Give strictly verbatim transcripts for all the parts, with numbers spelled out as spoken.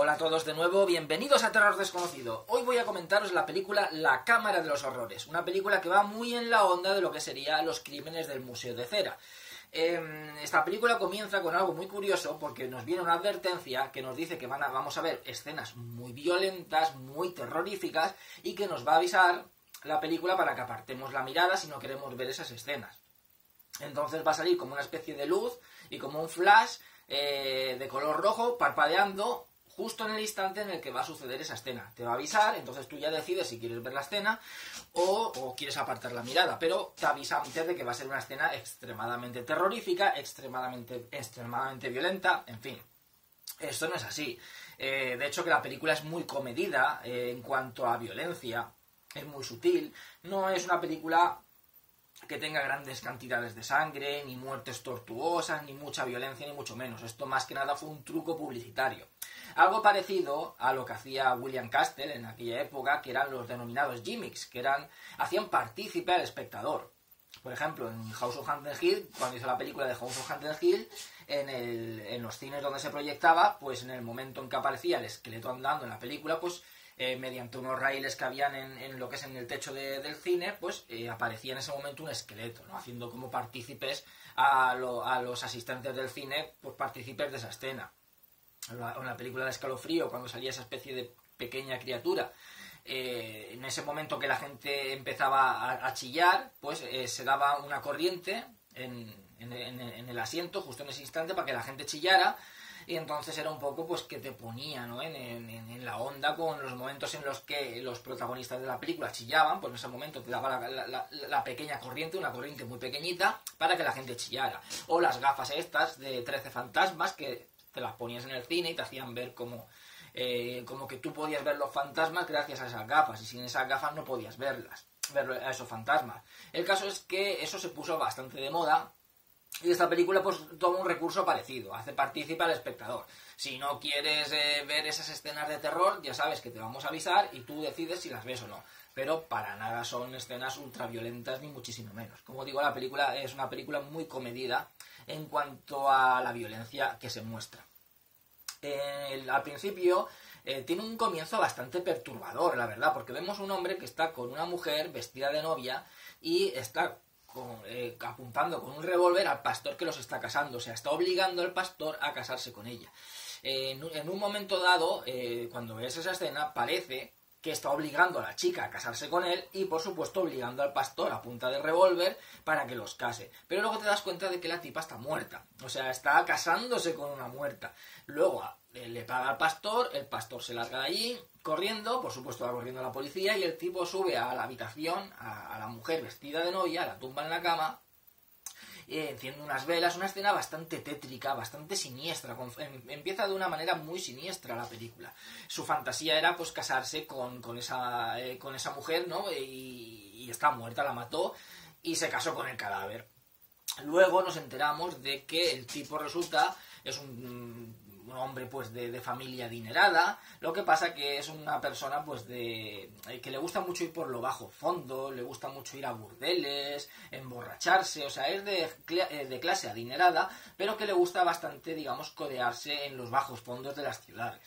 Hola a todos de nuevo, bienvenidos a Terror Desconocido. Hoy voy a comentaros la película La Cámara de los Horrores, una película que va muy en la onda de lo que serían los crímenes del Museo de Cera. Eh, esta película comienza con algo muy curioso porque nos viene una advertencia que nos dice que van a, vamos a ver escenas muy violentas, muy terroríficas y que nos va a avisar la película para que apartemos la mirada si no queremos ver esas escenas. Entonces va a salir como una especie de luz y como un flash eh, de color rojo parpadeando justo en el instante en el que va a suceder esa escena. Te va a avisar, entonces tú ya decides si quieres ver la escena o, o quieres apartar la mirada, pero te avisa antes de que va a ser una escena extremadamente terrorífica, extremadamente, extremadamente violenta, en fin. Esto no es así. Eh, de hecho que la película es muy comedida eh, en cuanto a violencia, es muy sutil, no es una película que tenga grandes cantidades de sangre, ni muertes tortuosas, ni mucha violencia, ni mucho menos. Esto más que nada fue un truco publicitario. Algo parecido a lo que hacía William Castle en aquella época, que eran los denominados gimmicks, que eran hacían partícipe al espectador. Por ejemplo, en House of Haunted Hill, cuando hizo la película de House of Haunted Hill, en, el, en los cines donde se proyectaba, pues en el momento en que aparecía el esqueleto andando en la película, pues Eh, mediante unos raíles que habían en, en lo que es en el techo de, del cine, pues eh, aparecía en ese momento un esqueleto, ¿no? Haciendo como partícipes a, lo, a los asistentes del cine, pues partícipes de esa escena. En la, en la película de Escalofrío, cuando salía esa especie de pequeña criatura, eh, en ese momento que la gente empezaba a, a chillar, pues eh, se daba una corriente en, en, en, en el asiento, justo en ese instante, para que la gente chillara. Y entonces era un poco pues que te ponía, ¿no? en, en, en la onda con los momentos en los que los protagonistas de la película chillaban, pues en ese momento te daba la, la, la, la pequeña corriente, una corriente muy pequeñita, para que la gente chillara. O las gafas estas de trece fantasmas que te las ponías en el cine y te hacían ver como, eh, como que tú podías ver los fantasmas gracias a esas gafas, y sin esas gafas no podías verlas, ver a esos fantasmas. El caso es que eso se puso bastante de moda. Y esta película pues toma un recurso parecido, hace partícipe al espectador. Si no quieres eh, ver esas escenas de terror, ya sabes que te vamos a avisar y tú decides si las ves o no. Pero para nada son escenas ultraviolentas ni muchísimo menos. Como digo, la película es una película muy comedida en cuanto a la violencia que se muestra. Eh, al principio eh, tiene un comienzo bastante perturbador, la verdad, porque vemos un hombre que está con una mujer vestida de novia y está Con, eh, apuntando con un revólver al pastor que los está casando, o sea, está obligando al pastor a casarse con ella. Eh, en, en un momento dado, eh, cuando ves esa escena, parece que está obligando a la chica a casarse con él y, por supuesto, obligando al pastor a punta de revólver para que los case. Pero luego te das cuenta de que la tipa está muerta, o sea, está casándose con una muerta. Luego eh, le paga al pastor, el pastor se larga de allí corriendo, por supuesto va corriendo a la policía y el tipo sube a la habitación, a, a la mujer vestida de novia, la tumba en la cama, eh, enciende unas velas, una escena bastante tétrica, bastante siniestra, con, em, empieza de una manera muy siniestra la película. Su fantasía era pues casarse con, con, esa, eh, con esa mujer, ¿no? Y, y está muerta, la mató y se casó con el cadáver. Luego nos enteramos de que el tipo resulta, es un... un hombre pues de, de familia adinerada, lo que pasa que es una persona pues de que le gusta mucho ir por lo bajo fondo, le gusta mucho ir a burdeles, emborracharse, o sea, es de, de clase adinerada, pero que le gusta bastante, digamos, codearse en los bajos fondos de las ciudades.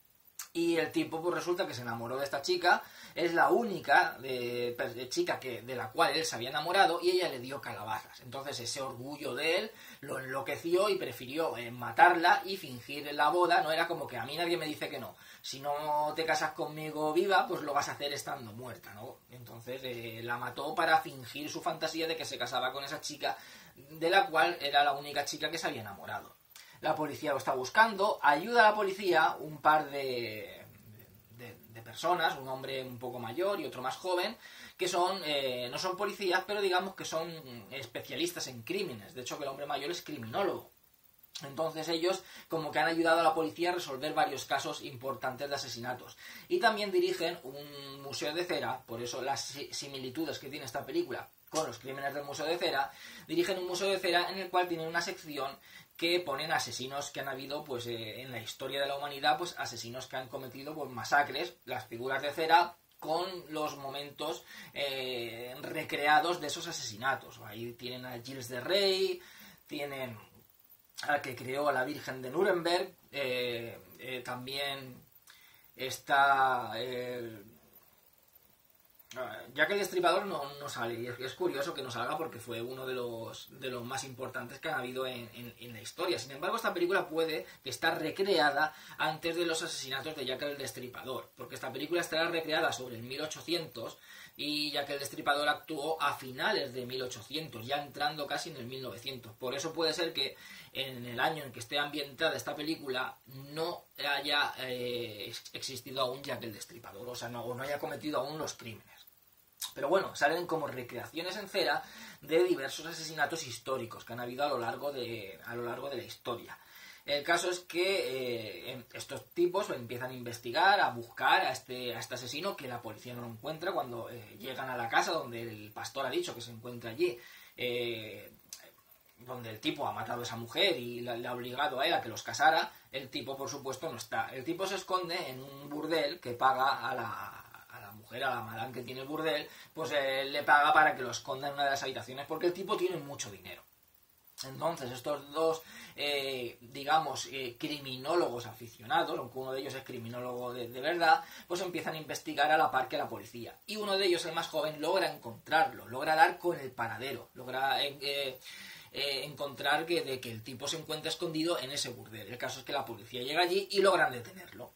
Y el tipo pues resulta que se enamoró de esta chica, es la única de, de chica que, de la cual él se había enamorado y ella le dio calabazas. Entonces ese orgullo de él lo enloqueció y prefirió eh, matarla y fingir la boda. No era como que a mí nadie me dice que no, si no te casas conmigo viva, pues lo vas a hacer estando muerta, ¿no? Entonces eh, la mató para fingir su fantasía de que se casaba con esa chica, de la cual era la única chica que se había enamorado. La policía lo está buscando, ayuda a la policía un par de, de, de personas, un hombre un poco mayor y otro más joven, que son eh, no son policías, pero digamos que son especialistas en crímenes. De hecho, que el hombre mayor es criminólogo. Entonces ellos como que han ayudado a la policía a resolver varios casos importantes de asesinatos. Y también dirigen un museo de cera, por eso las similitudes que tiene esta película con los crímenes del Museo de Cera, dirigen un museo de cera en el cual tienen una sección que ponen asesinos que han habido pues eh, en la historia de la humanidad, pues asesinos que han cometido pues, masacres, las figuras de cera con los momentos eh, recreados de esos asesinatos. Ahí tienen a Gilles de Rey, tienen al que creó a la Virgen de Nuremberg, eh, eh, también está... Eh, Jack el Destripador no, no sale, y es, es curioso que no salga porque fue uno de los, de los más importantes que han habido en, en, en la historia. Sin embargo, esta película puede estar recreada antes de los asesinatos de Jack el Destripador, porque esta película estará recreada sobre el mil ochocientos y Jack el Destripador actuó a finales de mil ochocientos, ya entrando casi en el mil novecientos. Por eso puede ser que en el año en que esté ambientada esta película no haya eh, existido aún Jack el Destripador, o sea, no, o no haya cometido aún los crímenes. Pero bueno, salen como recreaciones en cera de diversos asesinatos históricos que han habido a lo largo de, a lo largo de la historia. El caso es que eh, estos tipos empiezan a investigar, a buscar a este, a este asesino, que la policía no lo encuentra cuando eh, llegan a la casa donde el pastor ha dicho que se encuentra allí, eh, donde el tipo ha matado a esa mujer y le ha obligado a él a que los casara. El tipo, por supuesto, no está. El tipo se esconde en un burdel que paga a la... mujer, a la madame que tiene el burdel, pues eh, le paga para que lo esconda en una de las habitaciones, porque el tipo tiene mucho dinero. Entonces estos dos, eh, digamos, eh, criminólogos aficionados, aunque uno de ellos es criminólogo de, de verdad, pues empiezan a investigar a la par que la policía. Y uno de ellos, el más joven, logra encontrarlo, logra dar con el paradero, logra... Eh, eh, Eh, encontrar que, de que el tipo se encuentra escondido en ese burdel. El caso es que la policía llega allí y logran detenerlo.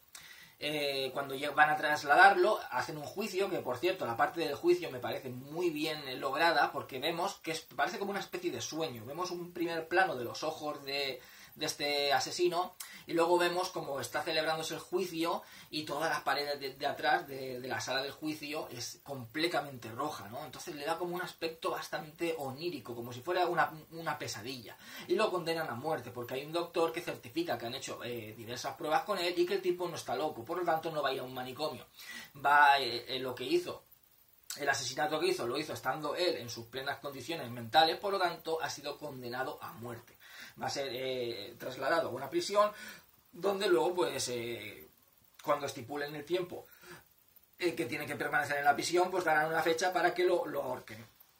Eh, cuando van a trasladarlo, hacen un juicio, que por cierto, la parte del juicio me parece muy bien lograda, porque vemos que es, parece como una especie de sueño. Vemos un primer plano de los ojos de, de este asesino, y luego vemos cómo está celebrándose el juicio, y todas las paredes de, de atrás de, de la sala del juicio es completamente roja, ¿no? Entonces le da como un aspecto bastante onírico, como si fuera una, una pesadilla. Y lo condenan a muerte, porque hay un doctor que certifica que han hecho eh, diversas pruebas con él y que el tipo no está loco, por lo tanto no va a ir a un manicomio. Va eh, eh, lo que hizo, el asesinato que hizo, lo hizo estando él en sus plenas condiciones mentales, por lo tanto ha sido condenado a muerte. Va a ser eh, trasladado a una prisión, donde luego, pues, eh, cuando estipulen el tiempo eh, que tiene que permanecer en la prisión, pues darán una fecha para que lo, lo ahorquen.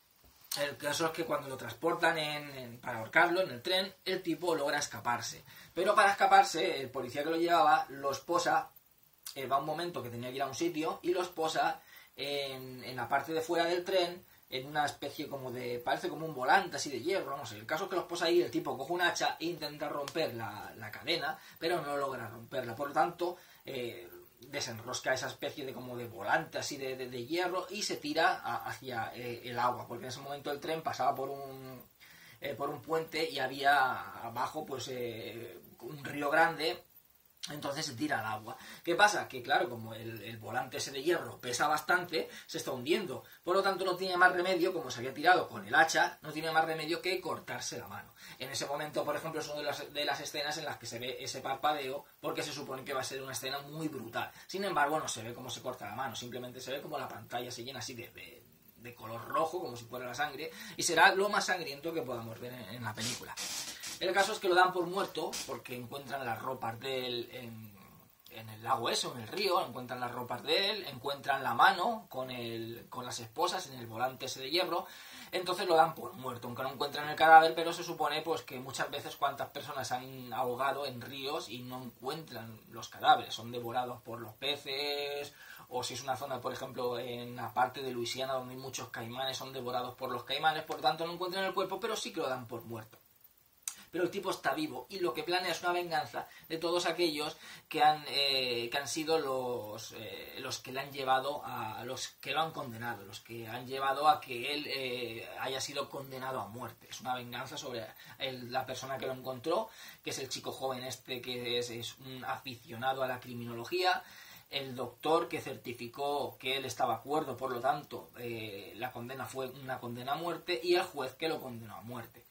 El caso es que cuando lo transportan en, en, para ahorcarlo en el tren, el tipo logra escaparse. Pero para escaparse, el policía que lo llevaba lo esposa, eh, va un momento que tenía que ir a un sitio, y lo esposa en, en la parte de fuera del tren, en una especie como de... parece como un volante así de hierro, no sé. El caso es que los posa ahí, el tipo coge un hacha e intenta romper la, la cadena, pero no logra romperla. Por lo tanto, eh, desenrosca esa especie de como de volante así de, de, de hierro y se tira a, hacia eh, el agua, porque en ese momento el tren pasaba por un, eh, por un puente y había abajo pues eh, un río grande. Entonces se tira al agua. ¿Qué pasa? Que claro, como el, el volante ese de hierro pesa bastante, se está hundiendo. Por lo tanto, no tiene más remedio, como se había tirado con el hacha, no tiene más remedio que cortarse la mano. En ese momento, por ejemplo, es una de las, de las escenas en las que se ve ese parpadeo, porque se supone que va a ser una escena muy brutal. Sin embargo, no se ve cómo se corta la mano, simplemente se ve como la pantalla se llena así de, de, de color rojo, como si fuera la sangre, y será lo más sangriento que podamos ver en, en la película. El caso es que lo dan por muerto porque encuentran las ropas de él en, en el lago eso, en el río, encuentran las ropas de él, encuentran la mano con, el, con las esposas en el volante ese de hierro, entonces lo dan por muerto, aunque no encuentran el cadáver, pero se supone pues que muchas veces cuántas personas han ahogado en ríos y no encuentran los cadáveres, son devorados por los peces, o si es una zona, por ejemplo, en la parte de Luisiana donde hay muchos caimanes, son devorados por los caimanes, por lo tanto no encuentran el cuerpo, pero sí que lo dan por muerto. Pero el tipo está vivo y lo que planea es una venganza de todos aquellos que han, eh, que han sido los, eh, los que le han llevado a los que lo han condenado, los que han llevado a que él eh, haya sido condenado a muerte. Es una venganza sobre el, la persona que lo encontró, que es el chico joven este que es, es un aficionado a la criminología, el doctor que certificó que él estaba acuerdo, por lo tanto eh, la condena fue una condena a muerte, y el juez que lo condenó a muerte.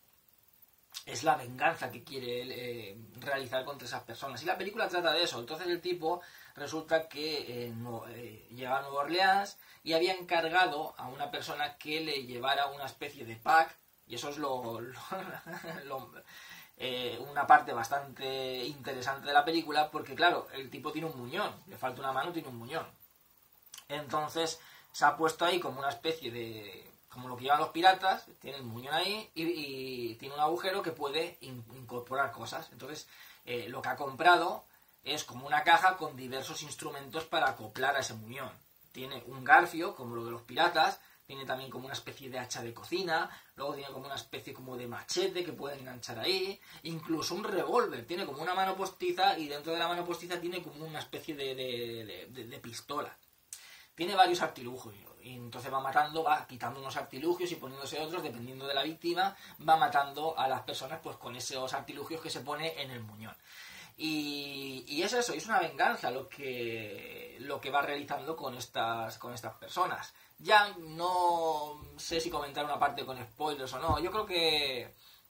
Es la venganza que quiere él eh, realizar contra esas personas. Y la película trata de eso. Entonces el tipo resulta que eh, no, eh, llega a Nueva Orleans y había encargado a una persona que le llevara una especie de pack. Y eso es lo, lo, lo, eh, una parte bastante interesante de la película, porque claro, el tipo tiene un muñón. Le falta una mano, tiene un muñón. Entonces se ha puesto ahí como una especie de... como lo que llevan los piratas, tiene el muñón ahí y, y tiene un agujero que puede in, incorporar cosas. Entonces, eh, lo que ha comprado es como una caja con diversos instrumentos para acoplar a ese muñón. Tiene un garfio, como lo de los piratas, tiene también como una especie de hacha de cocina, luego tiene como una especie como de machete que puede enganchar ahí, incluso un revólver, tiene como una mano postiza y dentro de la mano postiza tiene como una especie de, de, de, de, de pistola. Tiene varios artilugios y entonces va matando, va quitando unos artilugios y poniéndose otros, dependiendo de la víctima, va matando a las personas pues con esos artilugios que se pone en el muñón. Y, y es eso, es una venganza lo que, lo que va realizando con estas, con estas personas. Ya no sé si comentar una parte con spoilers o no. Yo creo que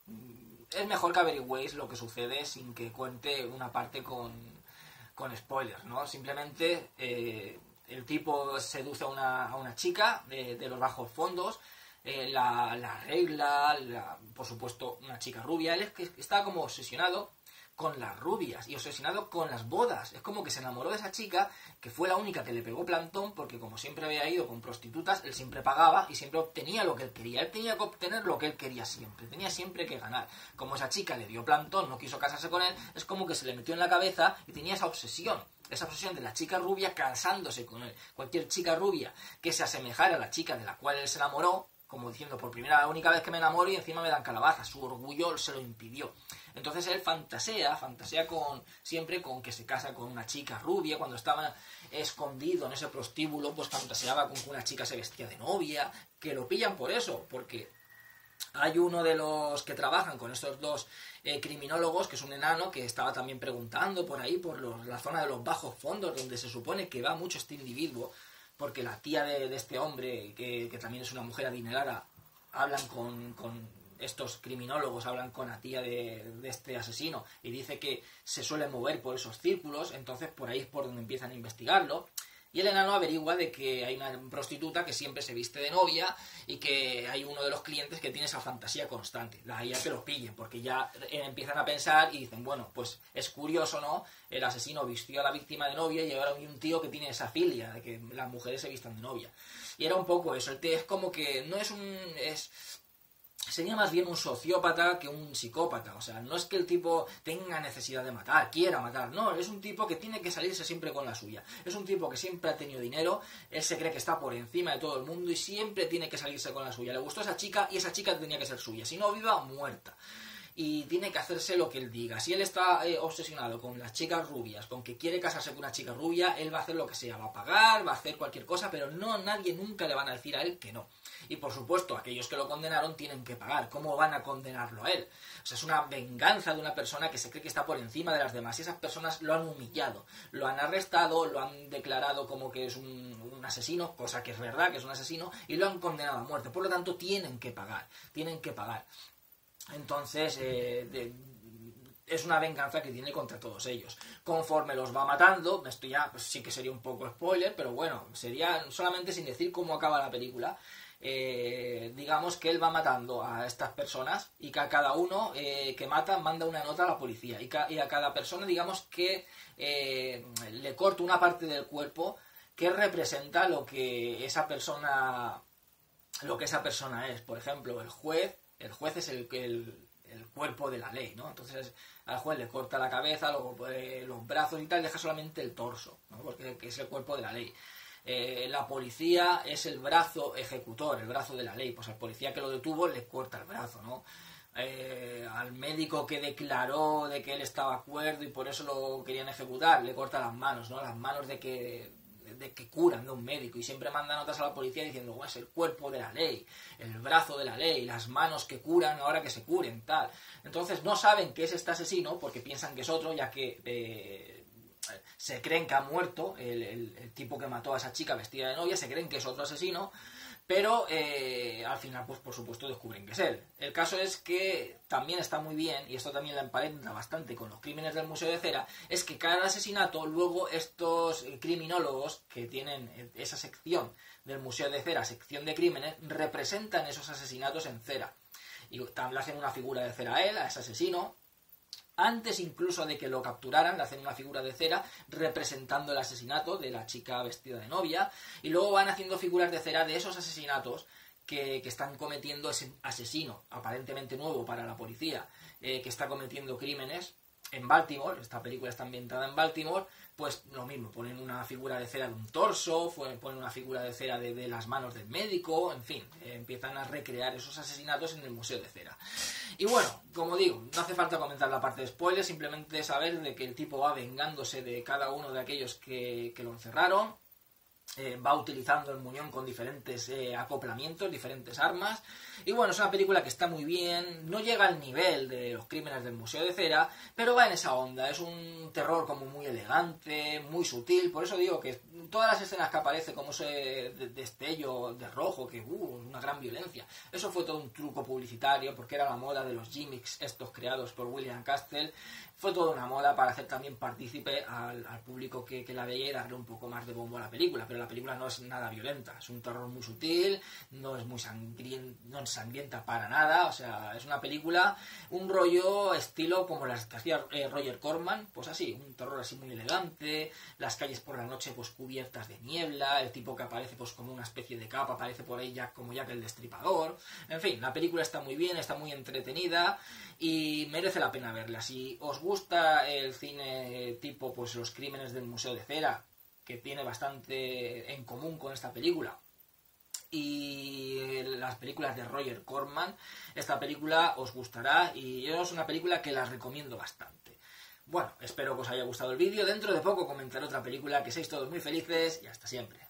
es mejor que averigüéis lo que sucede sin que cuente una parte con, con spoilers, ¿no? Simplemente eh, el tipo seduce a una, a una chica de, de los bajos fondos, eh, la, la arregla, la, por supuesto una chica rubia. Él es que está como obsesionado con las rubias y obsesionado con las bodas. Es como que se enamoró de esa chica, que fue la única que le pegó plantón, porque como siempre había ido con prostitutas, él siempre pagaba y siempre obtenía lo que él quería. Él tenía que obtener lo que él quería siempre, tenía siempre que ganar. Como esa chica le dio plantón, no quiso casarse con él, es como que se le metió en la cabeza y tenía esa obsesión. Esa obsesión de la chica rubia casándose con él. Cualquier chica rubia que se asemejara a la chica de la cual él se enamoró, como diciendo, por primera la única vez que me enamoro y encima me dan calabaza, su orgullo se lo impidió. Entonces él fantasea, fantasea con siempre con que se casa con una chica rubia. Cuando estaba escondido en ese prostíbulo, pues fantaseaba con que una chica se vestía de novia, que lo pillan por eso, porque hay uno de los que trabajan con estos dos eh, criminólogos, que es un enano, que estaba también preguntando por ahí, por los, la zona de los bajos fondos, donde se supone que va mucho este individuo, porque la tía de, de este hombre, que, que también es una mujer adinerada, hablan con, con estos criminólogos, hablan con la tía de, de este asesino, y dice que se suele mover por esos círculos, entonces por ahí es por donde empiezan a investigarlo. Y el enano averigua de que hay una prostituta que siempre se viste de novia y que hay uno de los clientes que tiene esa fantasía constante. La ya que lo pillen, porque ya empiezan a pensar y dicen, bueno, pues es curioso, ¿no? El asesino vistió a la víctima de novia y ahora hay un tío que tiene esa filia de que las mujeres se vistan de novia. Y era un poco eso. El tío es como que no es un... es sería más bien un sociópata que un psicópata. O sea, no es que el tipo tenga necesidad de matar, quiera matar. No, es un tipo que tiene que salirse siempre con la suya. Es un tipo que siempre ha tenido dinero, él se cree que está por encima de todo el mundo y siempre tiene que salirse con la suya. Le gustó esa chica y esa chica tenía que ser suya. Si no, viva, muerta. Y tiene que hacerse lo que él diga. Si él está eh, obsesionado con las chicas rubias, con que quiere casarse con una chica rubia, él va a hacer lo que sea, va a pagar, va a hacer cualquier cosa, pero no, nadie nunca le van a decir a él que no. Y por supuesto, aquellos que lo condenaron tienen que pagar. ¿Cómo van a condenarlo a él? O sea, es una venganza de una persona que se cree que está por encima de las demás. Y esas personas lo han humillado, lo han arrestado, lo han declarado como que es un, un asesino, cosa que es verdad, que es un asesino, y lo han condenado a muerte. Por lo tanto, tienen que pagar, tienen que pagar. Entonces, eh, de, es una venganza que tiene contra todos ellos. Conforme los va matando, esto ya pues, sí que sería un poco spoiler, pero bueno, sería solamente sin decir cómo acaba la película. Eh, digamos que él va matando a estas personas y que a cada uno eh, que mata manda una nota a la policía y, ca y a cada persona digamos que eh, le corta una parte del cuerpo que representa lo que esa persona lo que esa persona es. Por ejemplo, el juez el juez es el, el, el cuerpo de la ley, ¿no? Entonces al juez le corta la cabeza, luego eh, los brazos y tal, deja solamente el torso, ¿no? Porque es el cuerpo de la ley. Eh, la policía es el brazo ejecutor, el brazo de la ley. Pues al policía que lo detuvo le corta el brazo, ¿no? Eh, al médico que declaró de que él estaba cuerdo y por eso lo querían ejecutar, le corta las manos, ¿no? Las manos de que, de que curan de un médico. Y siempre manda notas a la policía diciendo, bueno, es el cuerpo de la ley, el brazo de la ley, las manos que curan ahora que se curen, tal. Entonces no saben que es este asesino porque piensan que es otro, ya que... Eh, se creen que ha muerto el, el, el tipo que mató a esa chica vestida de novia, se creen que es otro asesino, pero eh, al final, pues por supuesto, descubren que es él. El caso es que también está muy bien, y esto también la emparenta bastante con los crímenes del Museo de Cera, es que cada asesinato, luego estos criminólogos que tienen esa sección del Museo de Cera, sección de crímenes, representan esos asesinatos en cera. Y también le hacen una figura de cera a él, a ese asesino. Antes incluso de que lo capturaran, le hacen una figura de cera representando el asesinato de la chica vestida de novia, y luego van haciendo figuras de cera de esos asesinatos que, que están cometiendo ese asesino, aparentemente nuevo para la policía, eh, que está cometiendo crímenes en Baltimore. Esta película está ambientada en Baltimore. Pues lo mismo, ponen una figura de cera de un torso, ponen una figura de cera de, de las manos del médico, en fin, eh, empiezan a recrear esos asesinatos en el Museo de Cera. Y bueno, como digo, no hace falta comentar la parte de spoilers, simplemente saber de que el tipo va vengándose de cada uno de aquellos que, que lo encerraron. Eh, va utilizando el muñón con diferentes eh, acoplamientos, diferentes armas. Y bueno, es una película que está muy bien, no llega al nivel de Los crímenes del Museo de Cera, pero va en esa onda. Es un terror como muy elegante, muy sutil. Por eso digo que todas las escenas que aparece como ese destello de rojo, que uh, una gran violencia, eso fue todo un truco publicitario, porque era la moda de los gimmicks estos creados por William Castle. Fue toda una moda para hacer también partícipe al, al público que, que la veía y darle un poco más de bombo a la película. Pero la película no es nada violenta, es un terror muy sutil, no es muy sangrienta, no es sangrienta para nada. O sea, es una película, un rollo estilo como las que hacía eh, Roger Corman, pues así, un terror así muy elegante, las calles por la noche pues cubiertas de niebla, el tipo que aparece pues como una especie de capa, aparece por ahí ya como Jack el Destripador. En fin, la película está muy bien, está muy entretenida y merece la pena verla. Si os gusta el cine tipo pues Los crímenes del Museo de Cera, que tiene bastante en común con esta película, y las películas de Roger Corman, esta película os gustará y es una película que la recomiendo bastante. Bueno, espero que os haya gustado el vídeo. Dentro de poco comentaré otra película. Que seáis todos muy felices y hasta siempre.